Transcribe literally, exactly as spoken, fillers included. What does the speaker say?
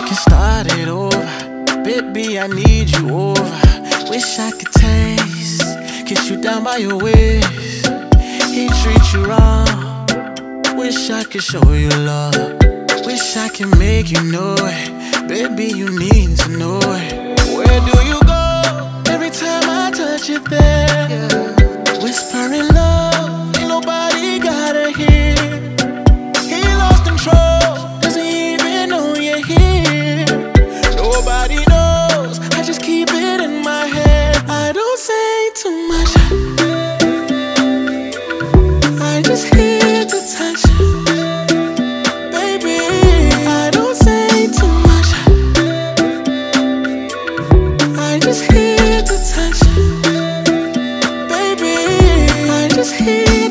can start it over. Baby, I need you over. Wish I could taste, kiss you down by your waist. He treats you wrong. Wish I could show you love. Wish I could make you know it. Baby, you need to know it. Where do you go? Every time I touch it there, yeah. Whispering love, ain't nobody gotta hear. He lost control, doesn't even know you're here. Nobody knows, I just keep it in my head. I don't say too much, I just here to touch. Baby, I don't say too much, I just here to touch. Baby, I just here